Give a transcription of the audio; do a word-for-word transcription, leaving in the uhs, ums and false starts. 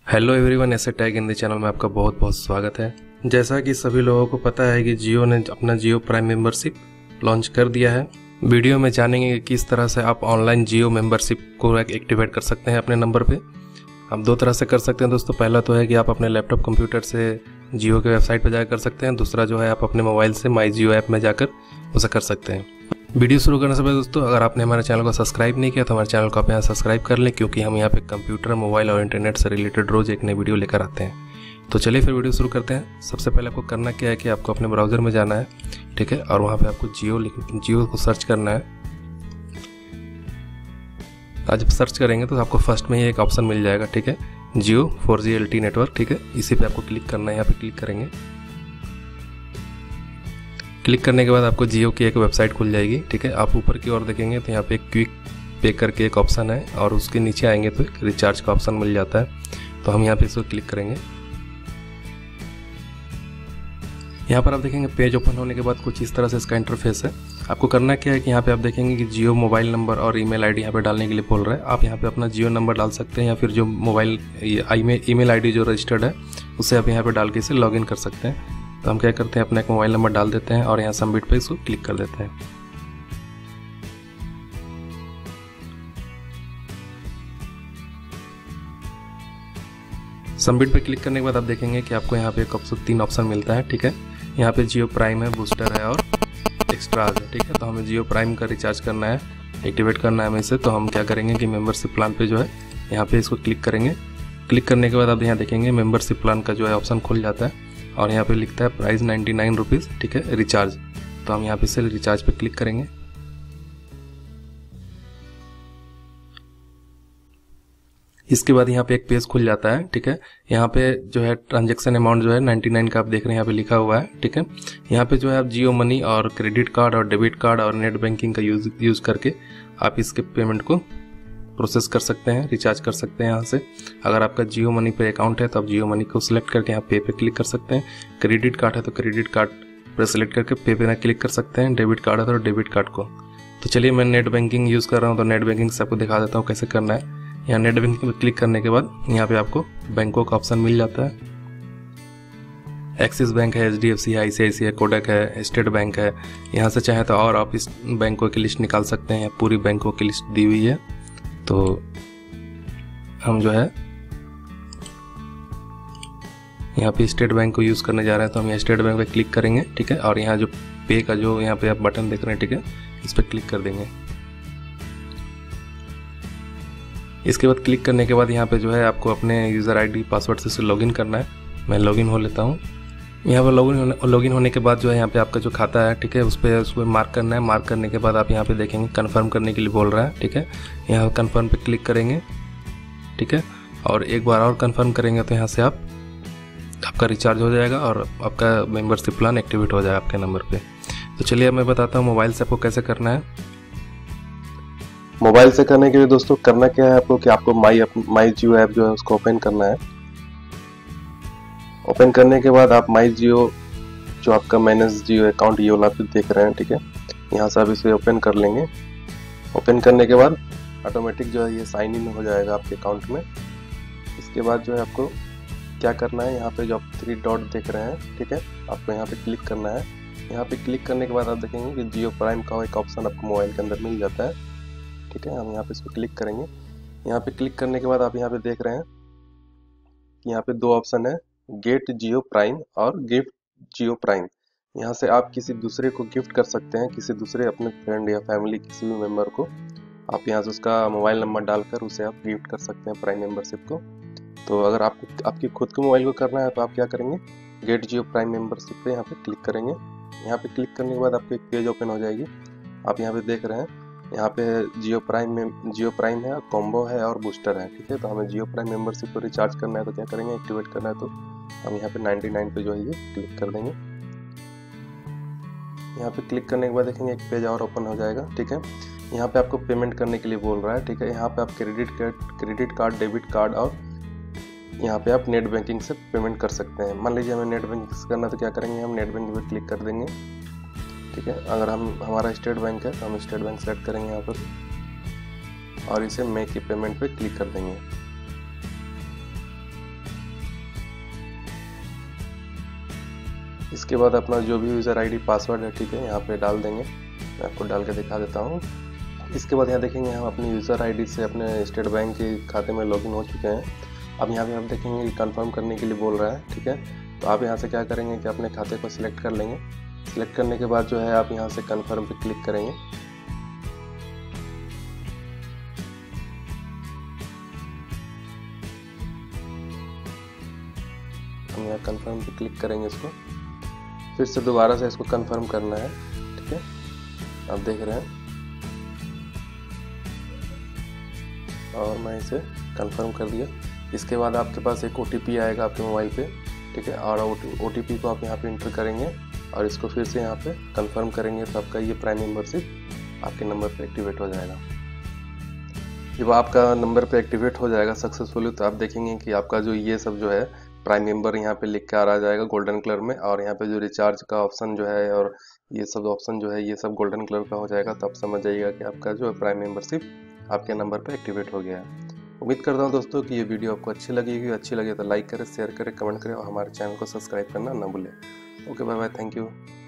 Hello everyone, ऐसे tag in the channel में आपका बहुत बहुत स्वागत है। जैसा कि सभी लोगों को पता है कि जियो ने अपना जियो प्राइम मेंबरशिप लॉन्च कर दिया है। वीडियो में जानेंगे कि किस तरह से आप ऑनलाइन जियो मेंबरशिप को एक्टिवेट कर सकते हैं अपने नंबर पे। आप दो तरह से कर सकते हैं दोस्तों। पहला तो है कि आप अपने लैपटॉप कंप्यूटर से जियो के वेबसाइट पर जाकर कर सकते हैं। दूसरा जो है आप अपने मोबाइल से माई जियो ऐप में जाकर उसे कर सकते हैं। वीडियो शुरू करने से पहले दोस्तों, अगर आपने हमारे चैनल को सब्सक्राइब नहीं किया तो हमारे चैनल को आप यहाँ सब्सक्राइब कर लें, क्योंकि हम यहाँ पे कंप्यूटर, मोबाइल और इंटरनेट से रिलेटेड रोज एक नई वीडियो लेकर आते हैं। तो चलिए फिर वीडियो शुरू करते हैं। सबसे पहले आपको करना क्या है कि आपको अपने ब्राउजर में जाना है, ठीक है, और वहाँ पे आपको जियो लिख जियो को सर्च करना है। आज जब सर्च करेंगे तो आपको फर्स्ट में ही एक ऑप्शन मिल जाएगा, ठीक है, Jio four G L T network, ठीक है। इसी पे आपको क्लिक करना है। यहाँ पे क्लिक करेंगे। क्लिक करने के बाद आपको जियो की एक वेबसाइट खुल जाएगी, ठीक है। आप ऊपर की ओर देखेंगे तो यहाँ पे क्विक पे करके एक ऑप्शन है, और उसके नीचे आएंगे तो एक रिचार्ज का ऑप्शन मिल जाता है। तो हम यहाँ पे इसको क्लिक करेंगे। यहाँ पर आप देखेंगे पेज ओपन होने के बाद कुछ इस तरह से इसका इंटरफेस है। आपको करना क्या है कि यहाँ पे आप देखेंगे कि जियो मोबाइल नंबर और ईमेल आईडी यहाँ पे डालने के लिए बोल रहा है। आप यहाँ पे अपना जियो नंबर डाल सकते हैं, या फिर जो मोबाइल ईमेल आईडी जो रजिस्टर्ड है उसे आप यहाँ पे डाल के इसे लॉगिन कर सकते हैं। तो हम क्या करते हैं, अपना एक मोबाइल नंबर डाल देते हैं और यहाँ सबमिट पे इसको क्लिक कर देते हैं। सबमिट पे क्लिक करने के बाद आप देखेंगे कि आपको यहाँ पे एक ऑप्शन तीन ऑप्शन मिलता है, ठीक है। यहाँ पे जियो प्राइम है, बूस्टर है और एक्स्ट्राज है, ठीक है। तो हमें जियो प्राइम का रिचार्ज करना है, एक्टिवेट करना है हमें इसे। तो हम क्या करेंगे कि मेंबरशिप प्लान पे जो है यहाँ पे इसको क्लिक करेंगे। क्लिक करने के बाद आप यहाँ देखेंगे मेंबरशिप प्लान का जो है ऑप्शन खुल जाता है, और यहाँ पे लिखता है प्राइस नाइन्टी नाइन रुपीज़, ठीक है, रिचार्ज। तो हम यहाँ पे से रिचार्ज पे क्लिक करेंगे। इसके बाद यहाँ पे एक पेज खुल जाता है, ठीक है। यहाँ पे जो है ट्रांजैक्शन अमाउंट जो है नाइन्टी नाइन का आप देख रहे हैं यहाँ पे लिखा हुआ है, ठीक है। यहाँ पे जो है आप जियो मनी और क्रेडिट कार्ड और डेबिट कार्ड और नेट बैंकिंग का यूज यूज करके आप इसके पेमेंट को प्रोसेस कर सकते हैं, रिचार्ज कर सकते हैं यहाँ से। अगर आपका जियो मनी पे अकाउंट है तो आप जियो मनी को सिलेक्ट करके यहाँ पे पे क्लिक कर सकते हैं। क्रेडिट कार्ड है तो क्रेडिट कार्ड पर सिलेक्ट करके पे पे ना क्लिक कर सकते हैं। डेबिट कार्ड है तो डेबिट कार्ड को। तो चलिए मैं नेट बैंकिंग यूज़ कर रहा हूँ, तो नेट बैंकिंग से आपको दिखा देता हूँ कैसे करना है। यहाँ नेट बैंकिंग पर क्लिक करने के बाद यहाँ पे आपको बैंकों का ऑप्शन मिल जाता है। एक्सिस बैंक है, एच डी एफ सी है, आई सी आई सी है, कोडक है, स्टेट बैंक है। यहाँ से चाहे तो और आप इस बैंकों की लिस्ट निकाल सकते हैं। पूरी बैंकों की लिस्ट दी हुई है। तो हम जो है यहाँ पे स्टेट बैंक को यूज़ करने जा रहे हैं, तो हम यहाँ स्टेट बैंक पे क्लिक करेंगे, ठीक है। और यहाँ जो पे का जो यहाँ पे आप बटन देख रहे हैं, ठीक है, इस पर क्लिक कर देंगे। इसके बाद क्लिक करने के बाद यहाँ पे जो है आपको अपने यूज़र आईडी पासवर्ड से लॉगिन करना है। मैं लॉगिन हो लेता हूँ। यहाँ पर लॉगिन होने लॉगिन होने के बाद जो है यहाँ पे आपका जो खाता है, ठीक है, उस पर उस पर मार्क करना है। मार्क करने के बाद आप यहाँ पे देखेंगे कंफर्म करने के लिए बोल रहा है, ठीक है। यहाँ कंफर्म पे क्लिक करेंगे, ठीक है, और एक बार और कंफर्म करेंगे तो यहाँ से आप आपका रिचार्ज हो जाएगा और आपका मेंबरशिप प्लान एक्टिवेट हो जाएगा आपके नंबर पे। तो चलिए अब मैं बताता हूँ मोबाइल से आपको कैसे करना है। मोबाइल से करने के लिए दोस्तों करना क्या है आपको कि आपको माई माई जियो ऐप जो है उसको ओपन करना है। ओपन करने के बाद आप माई जियो जो आपका मैनेज जियो अकाउंट ये वाला आप देख रहे हैं, ठीक है, यहाँ से आप इसे ओपन कर लेंगे। ओपन करने के बाद ऑटोमेटिक जो है ये साइन इन हो जाएगा आपके अकाउंट में। इसके बाद जो है आपको क्या करना है, यहाँ पे जो आप थ्री डॉट देख रहे हैं, ठीक है, आपको यहाँ पे क्लिक करना है। यहाँ पे क्लिक करने के बाद आप देखेंगे कि जियो प्राइम का एक ऑप्शन आपको मोबाइल के अंदर मिल जाता है, ठीक है। हम यहाँ पे इसको क्लिक करेंगे। यहाँ पे क्लिक करने के बाद आप यहाँ पे देख रहे हैं कि यहाँ पे दो ऑप्शन है, गेट जियो प्राइम और गिफ्ट जियो प्राइम। यहाँ से आप किसी दूसरे को गिफ्ट कर सकते हैं, किसी दूसरे अपने फ्रेंड या फैमिली किसी भी मेंबर को आप यहाँ से उसका मोबाइल नंबर डालकर उसे आप गिफ्ट कर सकते हैं प्राइम मेंबरशिप को। तो अगर आपको आपकी खुद के मोबाइल को करना है तो आप क्या करेंगे, गेट जियो प्राइम मेंबरशिप पे यहाँ पे क्लिक करेंगे। यहाँ पे क्लिक करने के बाद आपको एक पेज ओपन हो जाएगी। आप यहाँ पे देख रहे हैं, यहाँ पे जियो प्राइम में जियो प्राइम है, कॉम्बो है और बूस्टर है, ठीक है। तो हमें जियो प्राइम मेंबरशिप को रिचार्ज करना है तो क्या करेंगे, एक्टिवेट करना है तो हम यहाँ पे नाइन्टी नाइन पे जो है ये क्लिक कर देंगे। यहाँ पे क्लिक करने के बाद देखेंगे एक पेज और ओपन हो जाएगा, ठीक है। यहाँ पे आपको पेमेंट करने के लिए बोल रहा है, ठीक है। यहाँ पे आप credit card credit card debit card और यहाँ पे आप नेट बैंकिंग से पेमेंट कर सकते हैं। मान लीजिए हमें नेट बैंकिंग से करना तो क्या करेंगे, हम नेट बैंकिंग पे क्लिक कर देंगे, ठीक है। अगर हम हमारा स्टेट बैंक है तो हम स्टेट बैंक सेलेक्ट करेंगे यहाँ पर और इसे मेक की पेमेंट पे क्लिक कर देंगे। इसके बाद अपना जो भी यूज़र आईडी पासवर्ड है, ठीक है, यहाँ पे डाल देंगे। मैं आपको डाल के दिखा देता हूँ। इसके बाद यहाँ देखेंगे हम अपनी यूज़र आईडी से अपने स्टेट बैंक के खाते में लॉगिन हो चुके हैं। अब यहाँ पे आप देखेंगे कि कंफर्म करने के लिए बोल रहा है, ठीक है। तो आप यहाँ से क्या करेंगे कि अपने खाते को सिलेक्ट कर लेंगे। सिलेक्ट करने के बाद जो है आप यहाँ से कंफर्म पे क्लिक करेंगे। हम यहाँ कंफर्म पे क्लिक करेंगे इसको, फिर से दोबारा से इसको कंफर्म करना है, ठीक है। आप देख रहे हैं और मैं इसे कंफर्म कर दिया। इसके बाद आपके पास एक ओटीपी आएगा आपके मोबाइल पे, ठीक है, और ओटीपी को आप यहाँ पे इंटर करेंगे और इसको फिर से यहाँ पे कंफर्म करेंगे तो आपका ये प्राइम मेंबरशिप आपके नंबर पे एक्टिवेट हो जाएगा। जब आपका नंबर पे एक्टिवेट हो जाएगा सक्सेसफुली, तो आप देखेंगे कि आपका जो ये सब जो है प्राइम मेंबर यहाँ पे लिख के आ रहा जाएगा गोल्डन कलर में, और यहाँ पे जो रिचार्ज का ऑप्शन जो है और ये सब ऑप्शन जो है ये सब गोल्डन कलर का हो जाएगा। तो आप समझ जाइएगा कि आपका जो प्राइम मेंबरशिप आपके नंबर पे एक्टिवेट हो गया है। उम्मीद करता हूँ दोस्तों कि ये वीडियो आपको अच्छी लगेगी। अच्छी लगे तो लाइक करें, शेयर करें, कमेंट करें और हमारे चैनल को सब्सक्राइब करना ना भूलें। Okay, bye bye, thank you.